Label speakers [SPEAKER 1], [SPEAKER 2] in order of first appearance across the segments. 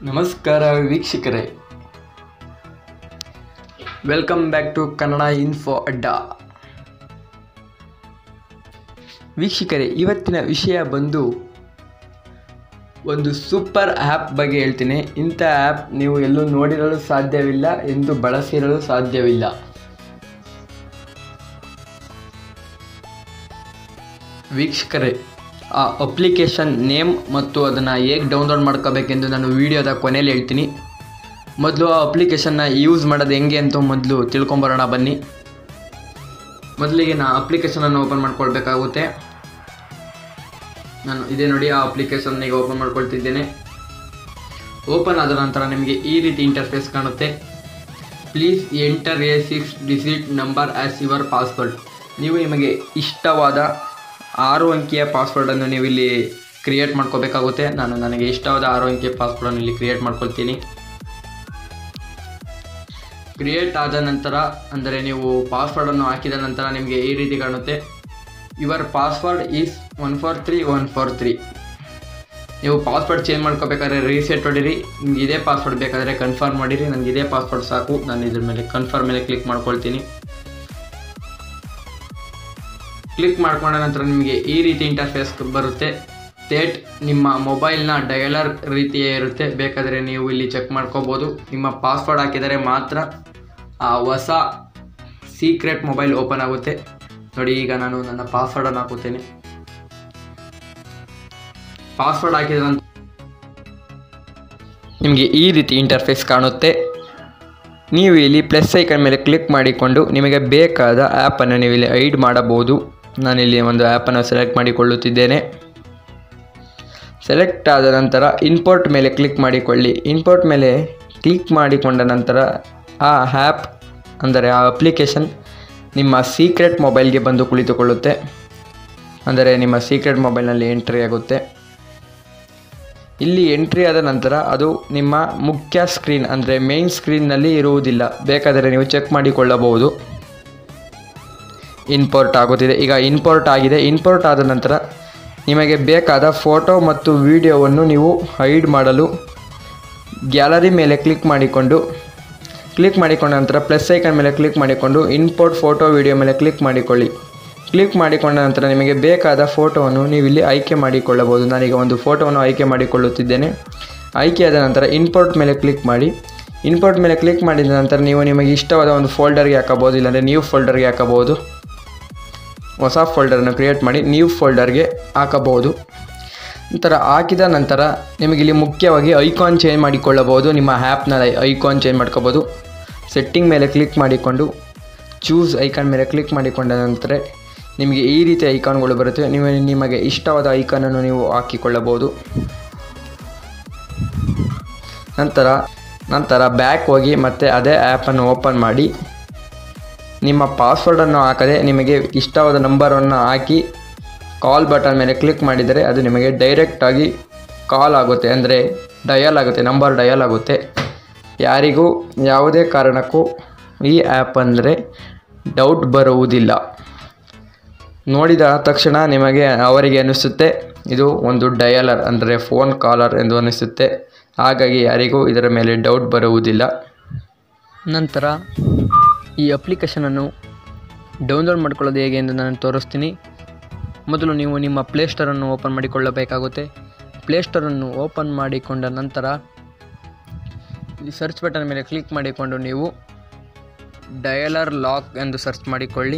[SPEAKER 1] ನಮಸ್ಕಾರ ವೀಕ್ಷಕರೇ, welcome back to Kannada info Adda. ವೀಕ್ಷಕರೇ, ಇವತ್ತಿನ ವಿಷಯ ಬಂದು ಒಂದು ಸೂಪರ್ ಆ್ಯಪ್ ಬಗ್ಗೆ ಹೇಳ್ತೀನಿ. ಇಂಥ ಆ್ಯಪ್ ನೀವು ಎಲ್ಲೂ ನೋಡಿರಲು ಸಾಧ್ಯವಿಲ್ಲ, ಎಂದು ಬಳಸಿರಲು ಸಾಧ್ಯವಿಲ್ಲ. ವೀಕ್ಷಕರೇ, ಆ ಅಪ್ಲಿಕೇಶನ್ ನೇಮ್ ಮತ್ತು ಅದನ್ನು ಹೇಗೆ ಡೌನ್ಲೋಡ್ ಮಾಡ್ಕೋಬೇಕೆಂದು ನಾನು ವಿಡಿಯೋದ ಕೊನೆಯಲ್ಲಿ ಹೇಳ್ತೀನಿ. ಮೊದಲು ಆ ಅಪ್ಲಿಕೇಶನ್ನ ಯೂಸ್ ಮಾಡೋದು ಹೆಂಗೆ ಅಂತ ಮೊದಲು ತಿಳ್ಕೊಂಬರೋಣ ಬನ್ನಿ. ಮೊದಲಿಗೆ ನಾನು ಅಪ್ಲಿಕೇಶನನ್ನು ಓಪನ್ ಮಾಡ್ಕೊಳ್ಬೇಕಾಗುತ್ತೆ. ನಾನು ಇದೇ ನೋಡಿ, ಆ ಅಪ್ಲಿಕೇಶನ್ನಿಗೆ ಓಪನ್ ಮಾಡ್ಕೊಳ್ತಿದ್ದೇನೆ. ಓಪನ್ ಆದ ನಂತರ ನಿಮಗೆ ಈ ರೀತಿ ಇಂಟರ್ಫೇಸ್ ಕಾಣುತ್ತೆ. Please enter a 6 digit number as your password. ನೀವು ನಿಮಗೆ ಇಷ್ಟವಾದ 6 ಅಂಕಿಯ ಪಾಸ್ವರ್ಡನ್ನು ನೀವು ಇಲ್ಲಿ ಕ್ರಿಯೇಟ್ ಮಾಡ್ಕೋಬೇಕಾಗುತ್ತೆ. ನನಗೆ ಇಷ್ಟವಾದ 6 ಅಂಕಿಯ ಪಾಸ್ವರ್ಡನ್ನು ಇಲ್ಲಿ ಕ್ರಿಯೇಟ್ ಮಾಡ್ಕೊಳ್ತೀನಿ. ಕ್ರಿಯೇಟ್ ಆದ ನಂತರ, ಅಂದರೆ ನೀವು ಪಾಸ್ವರ್ಡನ್ನು ಹಾಕಿದ ನಂತರ ನಿಮಗೆ ಈ ರೀತಿ ಕಾಣುತ್ತೆ. Your password is 143143. ನೀವು ಪಾಸ್ವರ್ಡ್ ಚೇಂಜ್ ಮಾಡ್ಕೋಬೇಕಾದ್ರೆ ರೀಸೆಟ್ ಹೊಡಿರಿ. ನಿಮ್ಗೆ ಇದೇ ಪಾಸ್ವರ್ಡ್ ಬೇಕಾದರೆ ಕನ್ಫರ್ಮ್ ಮಾಡಿರಿ. ನನಗೆ ಇದೇ ಪಾಸ್ವರ್ಡ್ ಸಾಕು. ನಾನು ಇದ್ರ ಮೇಲೆ ಕನ್ಫರ್ಮ್ ಮೇಲೆ ಕ್ಲಿಕ್ ಮಾಡ್ಕೊಳ್ತೀನಿ. ಕ್ಲಿಕ್ ಮಾಡ್ಕೊಂಡ ನಂತರ ನಿಮಗೆ ಈ ರೀತಿ ಇಂಟರ್ಫೇಸ್ ಬರುತ್ತೆ. ಥೇಟ್ ನಿಮ್ಮ ಮೊಬೈಲ್ನ ಡಯಲರ್ ರೀತಿಯೇ ಇರುತ್ತೆ. ಬೇಕಾದರೆ ನೀವು ಇಲ್ಲಿ ಚೆಕ್ ಮಾಡ್ಕೋಬೋದು. ನಿಮ್ಮ ಪಾಸ್ವರ್ಡ್ ಹಾಕಿದರೆ ಮಾತ್ರ ಆ ಹೊಸ ಸೀಕ್ರೆಟ್ ಮೊಬೈಲ್ ಓಪನ್ ಆಗುತ್ತೆ. ನೋಡಿ, ಈಗ ನಾನು ನನ್ನ ಪಾಸ್ವರ್ಡನ್ನು ಹಾಕುತ್ತೇನೆ. ಪಾಸ್ವರ್ಡ್ ಹಾಕಿದ ನಂತರ ನಿಮಗೆ ಈ ರೀತಿ ಇಂಟರ್ಫೇಸ್ ಕಾಣುತ್ತೆ. ನೀವು ಇಲ್ಲಿ ಪ್ಲಸ್ ಐಕನ್ ಮೇಲೆ ಕ್ಲಿಕ್ ಮಾಡಿಕೊಂಡು ನಿಮಗೆ ಬೇಕಾದ ಆ್ಯಪನ್ನು ನೀವು ಇಲ್ಲಿ ಹೈಡ್ ಮಾಡಬಹುದು. ನಾನಿಲ್ಲಿ ಒಂದು ಆ್ಯಪನ್ನು ಸೆಲೆಕ್ಟ್ ಮಾಡಿಕೊಳ್ಳುತ್ತಿದ್ದೇನೆ. ಸೆಲೆಕ್ಟ್ ಆದ ನಂತರ ಇಂಪೋರ್ಟ್ ಮೇಲೆ ಕ್ಲಿಕ್ ಮಾಡಿಕೊಳ್ಳಿ. ಇಂಪೋರ್ಟ್ ಮೇಲೆ ಕ್ಲಿಕ್ ಮಾಡಿಕೊಂಡ ನಂತರ ಆ ಆ್ಯಪ್, ಅಂದರೆ ಆ ಅಪ್ಲಿಕೇಶನ್ ನಿಮ್ಮ ಸೀಕ್ರೆಟ್ ಮೊಬೈಲ್ಗೆ ಬಂದು ಕುಳಿತುಕೊಳ್ಳುತ್ತೆ. ಅಂದರೆ ನಿಮ್ಮ ಸೀಕ್ರೆಟ್ ಮೊಬೈಲ್ನಲ್ಲಿ ಎಂಟ್ರಿ ಆಗುತ್ತೆ. ಇಲ್ಲಿ ಎಂಟ್ರಿ ಆದ ನಂತರ ಅದು ನಿಮ್ಮ ಮುಖ್ಯ ಸ್ಕ್ರೀನ್, ಅಂದರೆ ಮೇನ್ ಸ್ಕ್ರೀನ್ನಲ್ಲಿ ಇರುವುದಿಲ್ಲ. ಬೇಕಾದರೆ ನೀವು ಚೆಕ್ ಮಾಡಿಕೊಳ್ಳಬಹುದು. ಇಂಪೋರ್ಟ್ ಆಗುತ್ತಿದೆ. ಈಗ ಇಂಪೋರ್ಟ್ ಆಗಿದೆ. ಇಂಪೋರ್ಟ್ ಆದ ನಂತರ ನಿಮಗೆ ಬೇಕಾದ ಫೋಟೋ ಮತ್ತು ವಿಡಿಯೋವನ್ನು ನೀವು ಹೈಡ್ ಮಾಡಲು ಗ್ಯಾಲರಿ ಮೇಲೆ ಕ್ಲಿಕ್ ಮಾಡಿಕೊಂಡ ನಂತರ ಪ್ಲಸ್ ಐಕನ್ ಮೇಲೆ ಕ್ಲಿಕ್ ಮಾಡಿಕೊಂಡು ಇಂಪೋರ್ಟ್ ಫೋಟೋ ವಿಡಿಯೋ ಮೇಲೆ ಕ್ಲಿಕ್ ಮಾಡಿಕೊಳ್ಳಿ. ಕ್ಲಿಕ್ ಮಾಡಿಕೊಂಡ ನಂತರ ನಿಮಗೆ ಬೇಕಾದ ಫೋಟೋವನ್ನು ನೀವು ಇಲ್ಲಿ ಆಯ್ಕೆ ಮಾಡಿಕೊಳ್ಳಬಹುದು. ನಾನೀಗ ಒಂದು ಫೋಟೋವನ್ನು ಆಯ್ಕೆ ಮಾಡಿಕೊಳ್ಳುತ್ತಿದ್ದೇನೆ. ಆಯ್ಕೆಯಾದ ನಂತರ ಇಂಪೋರ್ಟ್ ಮೇಲೆ ಕ್ಲಿಕ್ ಮಾಡಿ. ಇಂಪೋರ್ಟ್ ಮೇಲೆ ಕ್ಲಿಕ್ ಮಾಡಿದ ನಂತರ ನೀವು ನಿಮಗೆ ಇಷ್ಟವಾದ ಒಂದು ಫೋಲ್ಡರ್ಗೆ ಹಾಕಬಹುದು, ಇಲ್ಲಾಂದರೆ ನ್ಯೂ ಫೋಲ್ಡರ್ಗೆ ಹಾಕಬಹುದು. ಹೊಸ ಫೋಲ್ಡರನ್ನು ಕ್ರಿಯೇಟ್ ಮಾಡಿ ನ್ಯೂ ಫೋಲ್ಡರ್ಗೆ ಹಾಕಬಹುದು. ನಂತರ ಹಾಕಿದ ನಂತರ ನಿಮಗೆ ಇಲ್ಲಿ ಮುಖ್ಯವಾಗಿ ಐಕಾನ್ ಚೇಂಜ್ ಮಾಡಿಕೊಳ್ಳಬಹುದು. ನಿಮ್ಮ ಆ್ಯಪ್ನ ಐಕಾನ್ ಚೇಂಜ್ ಮಾಡ್ಕೋಬೋದು. ಸೆಟ್ಟಿಂಗ್ ಮೇಲೆ ಕ್ಲಿಕ್ ಮಾಡಿಕೊಂಡು ಚೂಸ್ ಐಕಾನ್ ಮೇಲೆ ಕ್ಲಿಕ್ ಮಾಡಿಕೊಂಡ ನಂತರ ನಿಮಗೆ ಈ ರೀತಿ ಐಕಾನ್ಗಳು ಬರುತ್ತೆ. ನೀವು ನಿಮಗೆ ಇಷ್ಟವಾದ ಐಕಾನನ್ನು ನೀವು ಹಾಕಿಕೊಳ್ಳಬಹುದು. ನಂತರ ಬ್ಯಾಕ್ ಹೋಗಿ ಮತ್ತೆ ಅದೇ ಆ್ಯಪನ್ನು ಓಪನ್ ಮಾಡಿ ನಿಮ್ಮ ಪಾಸ್ವರ್ಡನ್ನು ಹಾಕದೆ ನಿಮಗೆ ಇಷ್ಟವಾದ ನಂಬರನ್ನು ಹಾಕಿ ಕಾಲ್ ಬಟನ್ ಮೇಲೆ ಕ್ಲಿಕ್ ಮಾಡಿದರೆ ಅದು ನಿಮಗೆ ಡೈರೆಕ್ಟಾಗಿ ಕಾಲ್ ಆಗುತ್ತೆ, ಅಂದರೆ ಡಯಲ್ ಆಗುತ್ತೆ, ನಂಬರ್ ಡಯಲ್ ಆಗುತ್ತೆ. ಯಾರಿಗೂ ಯಾವುದೇ ಕಾರಣಕ್ಕೂ ಈ ಆ್ಯಪ್ ಅಂದರೆ ಡೌಟ್ ಬರುವುದಿಲ್ಲ. ನೋಡಿದ ತಕ್ಷಣ ಅವರಿಗೆ ಅನ್ನಿಸುತ್ತೆ ಇದು ಒಂದು ಡಯಲರ್, ಅಂದರೆ ಫೋನ್ ಕಾಲರ್ ಎಂದು ಅನ್ನಿಸುತ್ತೆ. ಹಾಗಾಗಿ ಯಾರಿಗೂ ಇದರ ಮೇಲೆ ಡೌಟ್ ಬರುವುದಿಲ್ಲ. ನಂತರ ಈ ಅಪ್ಲಿಕೇಶನನ್ನು ಡೌನ್ಲೋಡ್ ಮಾಡಿಕೊಳ್ಳೋದು ಹೇಗೆ ಎಂದು ನಾನು ತೋರಿಸ್ತೀನಿ. ಮೊದಲು ನೀವು ನಿಮ್ಮ ಪ್ಲೇಸ್ಟೋರನ್ನು ಓಪನ್ ಮಾಡಿಕೊಳ್ಳಬೇಕಾಗುತ್ತೆ. ಪ್ಲೇಸ್ಟೋರನ್ನು ಓಪನ್ ಮಾಡಿಕೊಂಡ ನಂತರ ಇಲ್ಲಿ ಸರ್ಚ್ ಬಟನ್ ಮೇಲೆ ಕ್ಲಿಕ್ ಮಾಡಿಕೊಂಡು ನೀವು ಡಯಲರ್ ಲಾಕ್ ಎಂದು ಸರ್ಚ್ ಮಾಡಿಕೊಳ್ಳಿ.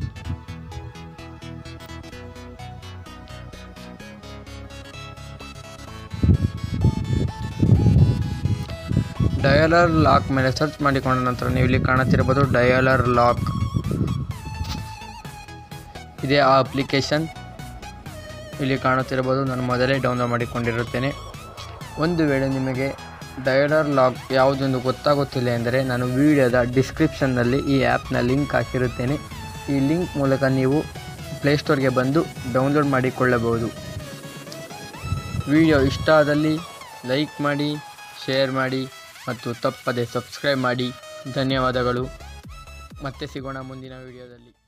[SPEAKER 1] ಡಯಲರ್ ಲಾಕ್ ಮೇಲೆ ಸರ್ಚ್ ಮಾಡಿಕೊಂಡ ನಂತರ ನೀವು ಇಲ್ಲಿ ಕಾಣುತ್ತಿರಬಹುದು ಡಯಲರ್ ಲಾಕ್. ಇದೇ ಆ ಅಪ್ಲಿಕೇಶನ್ ಇಲ್ಲಿ ಕಾಣುತ್ತಿರಬಹುದು. ನಾನು ಮೊದಲೇ ಡೌನ್ಲೋಡ್ ಮಾಡಿಕೊಂಡಿರುತ್ತೇನೆ. ಒಂದು ವೇಳೆ ನಿಮಗೆ ಡಯಲರ್ ಲಾಕ್ ಯಾವುದೊಂದು ಗೊತ್ತಾಗುತ್ತಿಲ್ಲ ಎಂದರೆ ನಾನು ವಿಡಿಯೋದ ಡಿಸ್ಕ್ರಿಪ್ಷನ್ನಲ್ಲಿ ಈ ಆ್ಯಪ್ನ ಲಿಂಕ್ ಹಾಕಿರುತ್ತೇನೆ. ಈ ಲಿಂಕ್ ಮೂಲಕ ನೀವು ಪ್ಲೇಸ್ಟೋರ್ಗೆ ಬಂದು ಡೌನ್ಲೋಡ್ ಮಾಡಿಕೊಳ್ಳಬಹುದು. ವಿಡಿಯೋ ಇಷ್ಟ ಆದಲ್ಲಿ ಲೈಕ್ ಮಾಡಿ, ಶೇರ್ ಮಾಡಿ ಮತ್ತು ತಪ್ಪದೆ ಸಬ್ಸ್ಕ್ರೈಬ್ ಮಾಡಿ. ಧನ್ಯವಾದಗಳು. ಮತ್ತೆ ಸಿಗೋಣ ಮುಂದಿನ ವಿಡಿಯೋದಲ್ಲಿ.